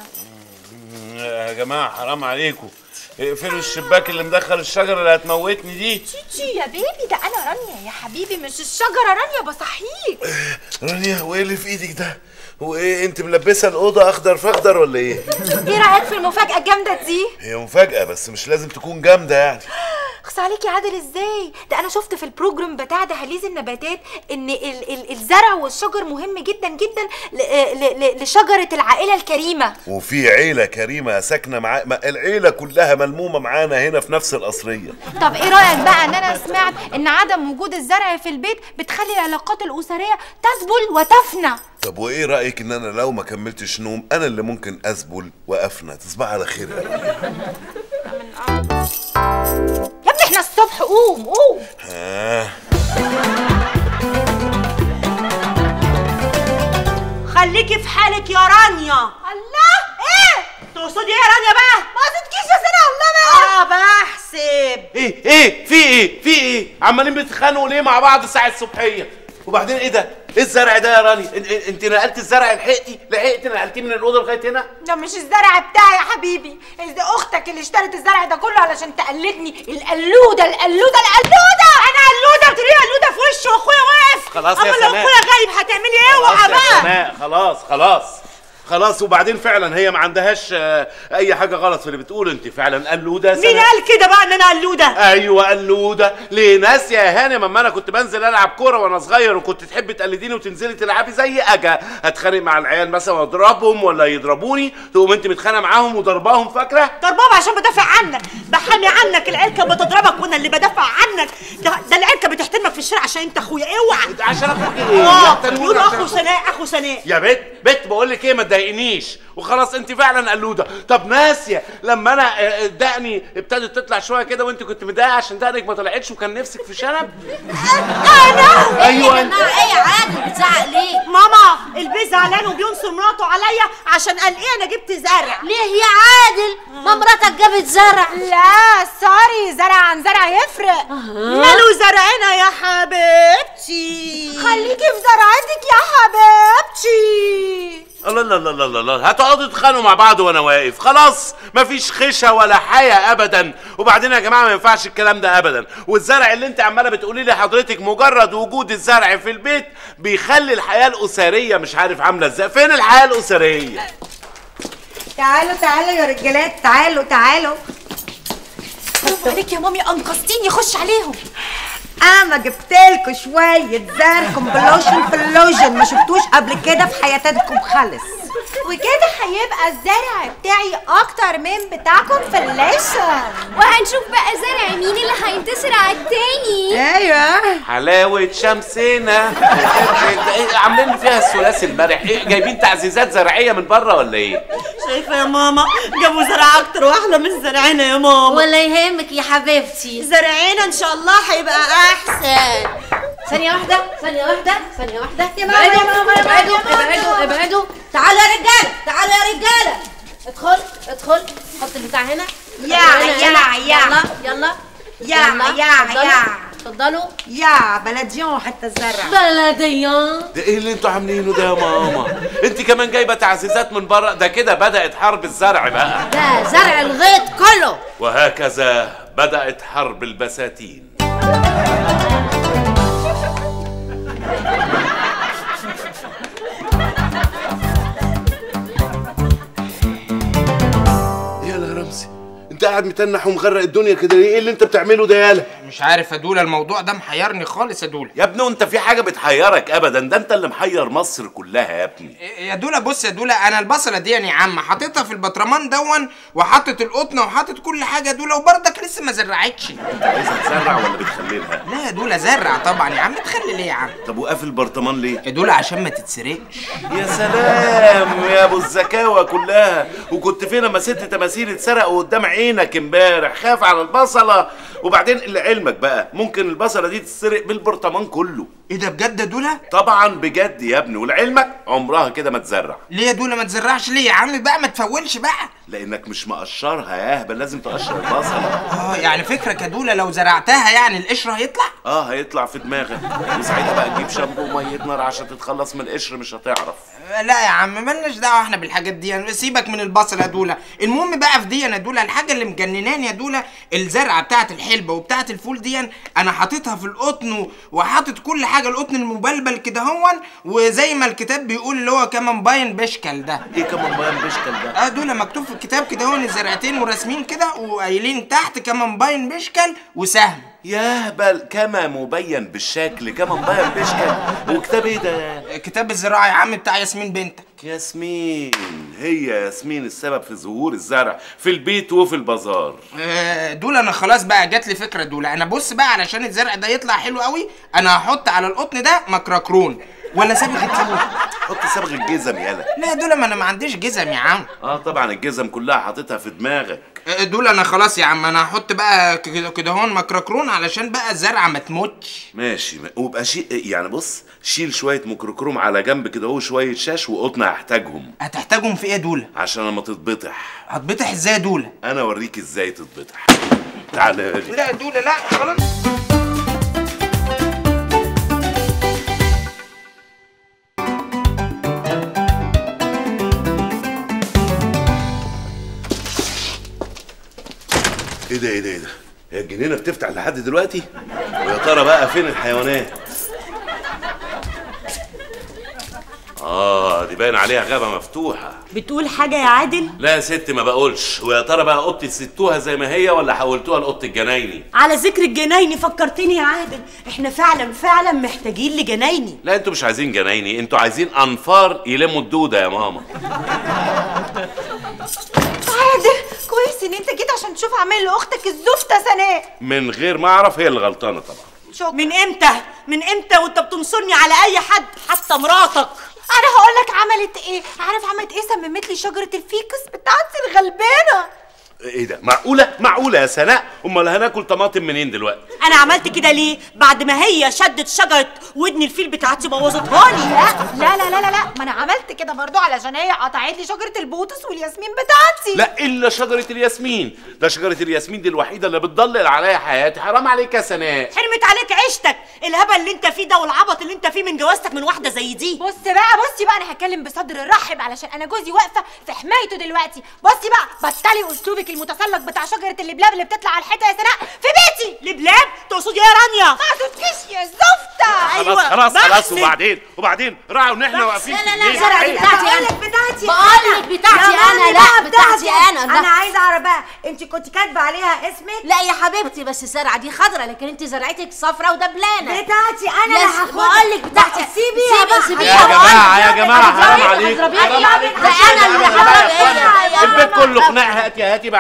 يا جماعه حرام عليكم، اقفلوا الشباك اللي مدخل الشجره اللي هتموتني دي. تيتي يا بيبي، ده انا رانيا يا حبيبي، مش الشجره رانيا، بصحيك. رانيا، وايه اللي في ايدك ده؟ وايه انت ملبسه الاوضه اخضر فاخضر ولا ايه؟ ايه رايك في المفاجاه الجامده دي؟ هي مفاجاه بس مش لازم تكون جامده يعني. اخص عليك يا عادل، ازاي؟ ده انا شفت في البروجرام بتاع دهاليز النباتات ان الزرع والشجر مهم جدا جدا لشجره العائله الكريمه. وفي عيله كريمه ساكنه مع العيله كلها ملمومه معانا هنا في نفس القصريه. طب ايه رايك بقى ان انا سمعت ان عدم وجود الزرع في البيت بتخلي العلاقات الاسريه تذبل وتفنى؟ طب وايه رايك ان انا لو ما كملتش نوم انا اللي ممكن اذبل وافنى؟ تصبح على خير. يا ابني احنا الصبح، قوم قوم. خليكي في حالك يا رانيا. الله، ايه تقصدي ايه يا رانيا بقى؟ ما قصدكيش يا سنة الله بقى. بحسب. ايه في ايه عمالين بتتخانقوا ليه مع بعض الساعه الصبحيه؟ وبعدين ايه ده؟ ايه الزرع ده يا راني؟ انت نقلت الزرع؟ لحقتي نقلتيه من الاوضه لغايه هنا؟ ده مش الزرع بتاعي يا حبيبي، دي اختك اللي اشترت الزرع ده كله علشان تقلدني. القلوده. انا قلوده؟ بتقولي قلوده في وشي واخويا واقف. خلاص يا سناء، اما لو اخويا غايب هتعملي ايه؟ اوعى بقى. خلاص. وبعدين فعلا هي ما عندهاش اي حاجه غلط في اللي بتقول. انت فعلا قلوده. مين قال كده بقى ان انا قلوده؟ ايوه قلوده. ليه ناس يا هانم؟ اما انا كنت بنزل العب كوره وانا صغير وكنت تحبي تقلديني وتنزلي تلعبي زي اجا اتخانق مع العيال مثلا واضربهم ولا يضربوني، تقوم انت متخانقه معاهم وضرباهم. فاكره؟ ضربهم عشان بدافع عنك، بحامي عنك. العيال كانت بتضربك وانا اللي بدافع عنك. ده العيال كانت بتحترمك في الشارع عشان انت اخويا. اوعى. عشان اخوك ايه؟ يقولوا اخو سناء. يا بت بقول لك ايه، ما تضايقنيش وخلاص. انت فعلا قلوده. طب ناسيه لما انا دقني ابتدت تطلع شويه كده وانت كنت متضايقه عشان دقنك ما طلعتش وكان نفسك في شنب؟ انا ايوه يا جماعه، ايه يا عادل بتزعق ليه؟ ماما البيه زعلان وبينصر مراته عليا عشان قال ايه انا جبت زرع. ليه يا عادل؟ ما مراتك جابت زرع. لا سوري، زرع عن زرع يفرق. ماله زرعنا يا حبيبتي؟ خليكي في زرعتك يا حبيبتي. الله هتقعدوا تتخانقوا مع بعض وانا واقف؟ خلاص مفيش خشة ولا حياة ابدا. وبعدين يا جماعه ما ينفعش الكلام ده ابدا. والزرع اللي انت عماله بتقولي لي حضرتك مجرد وجود الزرع في البيت بيخلي الحياه الاسريه مش عارف عامله ازاي. فين الحياه الاسريه؟ تعالوا يا رجالات، تعالوا. برافو عليك يا مامي، انقذتيني. خش عليهم. انا جبتلكوا شويه زرع كومبلوشن ما شفتوش قبل كده في حياتكم خالص. وكده هيبقى الزرع بتاعي اكتر من بتاعكم في الليشن، وهنشوف بقى زرع مين اللي هينتصر على التاني. ايوه حلاوه شمسنا. عاملين فيها الثلاثي المرح. ايه جايبين تعزيزات زراعيه من بره ولا ايه؟ شايفه يا ماما، جابوا زرع اكتر واحلى من زرعنا يا ماما. ولا يهمك يا حبيبتي، زرعنا ان شاء الله هيبقى احسن. ثانية واحدة يا ماما ابعدوا. تعالوا يا رجالة، ادخل. حط البتاع هنا. يا اتفضلوا. يا بلديون حتى الزرع. بلديون ده ايه اللي انتوا عاملينه ده يا ماما؟ انت كمان جايبه تعزيزات من بره؟ ده كده بدأت حرب الزرع بقى. ده زرع الغيط كله. وهكذا بدأت حرب البساتين. يالا رمزي، انت قاعد متنح ومغرق الدنيا كده ليه؟ ايه اللي انت بتعمله ده يالا؟ مش عارف يا دولا، الموضوع ده محيرني خالص يا دولا. يا ابني وانت في حاجه بتحيرك ابدا؟ ده انت اللي محير مصر كلها يا ابني. يا دولا بص يا دولا، انا البصله دي يا عم حاططها في البطرمان دون وحاطط القطنه وحاطط كل حاجه يا دولا، وبرضك لسه ما زرعتش. انت عايزها تزرع ولا بتخللها؟ لا يا دولا زرع طبعا يا عم. تخلي ليه يا عم؟ طب وقافل البرطمان ليه؟ يا دولا عشان ما تتسرقش. يا سلام يا ابو الزكاوه كلها. وكنت فين لما ست تماثيل اتسرقوا قدام عينك امبارح؟ خاف على البصله. وبعدين لعلمك بقى ممكن البصله دي تتسرق بالبرطمان كله. ايه ده بجد يا دولا؟ طبعا بجد يا ابني. ولعلمك عمرها كده ما تزرع. ليه يا دولا ما تزرعش؟ ليه يا عم بقى؟ ما تفولش بقى. لانك مش مقشرها يا اهبل، لازم تقشر البصله. يعني فكرك يا دولا لو زرعتها يعني القشر هيطلع؟ هيطلع في دماغك. وساعتها بقى تجيب شامبو وميه نار عشان تتخلص من القشر، مش هتعرف. لا يا عم مالناش دعوه احنا بالحاجات دي يعني، سيبك من البصل يا دوله. المهم بقى في دي يا دوله الحاجه اللي مجنناني يا دوله الزرعه بتاعه الحلبه وبتاعه الفول دي انا حاططها في القطن وحاطط كل حاجه، القطن المبلبل كده هون، وزي ما الكتاب بيقول اللي هو كمامباين بشكل ده. ايه كمامباين بشكل ده؟ دوله مكتوب في الكتاب كده هون الزرعتين ورسمين كده وقايلين تحت كمامباين بشكل وسهم. ياه بل كما مبين بالشكل كما مبين بشكل. وكتاب ايه ده؟ كتاب الزراعه يا عم بتاع ياسمين بنتك. ياسمين، هي ياسمين السبب في ظهور الزرع في البيت وفي البازار. دول انا خلاص بقى جات لي فكره دولة، انا بص بقى علشان الزرع ده يطلع حلو قوي انا هحط على القطن ده مكركرون ولا صبغه فول. حط صبغ الجزم يالا. لا دول ما انا ما عنديش جزم يا عم. طبعا الجزم كلها حاططها في دماغك. دول انا خلاص يا عم انا هحط بقى كده هون مكركرون علشان بقى الزرعه ما تموتش. ماشي، وابقى يعني بص شيل شويه مكركروم على جنب كده اهو، شويه شاش وقطن هحتاجهم. هتحتاجهم في ايه دول؟ عشان لما تتبطح. هتبطح ازاي دول؟ انا اوريك ازاي تتبطح. تعالى لي. لا دول لا خلاص. ايه ده ايه ده ايه ده؟ هي الجنينه بتفتح لحد دلوقتي؟ ويا ترى بقى فين الحيوانات؟ دي باين عليها غابه مفتوحه. بتقول حاجه يا عادل؟ لا يا ست ما بقولش. ويا ترى بقى اوضتي سبتوها زي ما هي ولا حولتوها لاوضه الجنايني؟ على ذكر الجنايني فكرتني يا عادل، احنا فعلا محتاجين لجنايني. لا انتوا مش عايزين جنايني، انتوا عايزين انفار يلموا الدوده يا ماما. عادل كويس ان انت جيت عشان تشوف اعمال لاختك الزفته سناء. من غير ما اعرف هي اللي غلطانه طبعا. شكرا. من امتى وانت بتنصرني على اي حد حتى مراتك؟ انا هقول لك عملت ايه. عارف عملت ايه؟ سممت لي شجره الفيكس بتاعتي الغلبانه. ايه ده؟ معقوله يا سناء؟ امال هناكل طماطم منين دلوقتي؟ انا عملت كده ليه؟ بعد ما هي شدت شجره ودن الفيل بتاعتي بوظتها لي. لا لا لا لا لا، ما انا عملت كده برضو علشان هي قطعت لي شجره البوتس والياسمين بتاعتي. لا الا شجره الياسمين، ده شجره الياسمين دي الوحيده اللي بتضلل عليا حياتي. حرام عليك يا سناء. حرمت عليك عيشتك، الهبل اللي انت فيه ده والعبط اللي انت فيه من جوازتك من واحده زي دي. بصي بقى انا هتكلم بصدر رحب علشان انا جوزي واقفه في حمايته دلوقتي. بصي بقى بطلي اسلوبك المتسلق بتاع شجره اللبلاب اللي بتطلع على الحيطه يا سناء في بيتي. لبلاب؟ تقصدي ايه يا رانيا؟ ما تقصديش يا زفته. خلاص وبعدين راعوا ان احنا واقفين. لا الزرعه دي بتاعتي انا. بتاعتي بقولك بتاعتي انا. لا بتاعتي انا. انا عايزه اعرف بقى انت كنت كاتبه عليها اسمك؟ لا يا حبيبتي بس الزرعه دي خضرا لكن انت زرعتك صفرا ودبلانه. بتاعتي انا اللي هاخدها. بقولك بتاعتي. سيبيها يا جماعه حرام عليك. ده انا اللي هضرب. البيت كله خناق. هاتي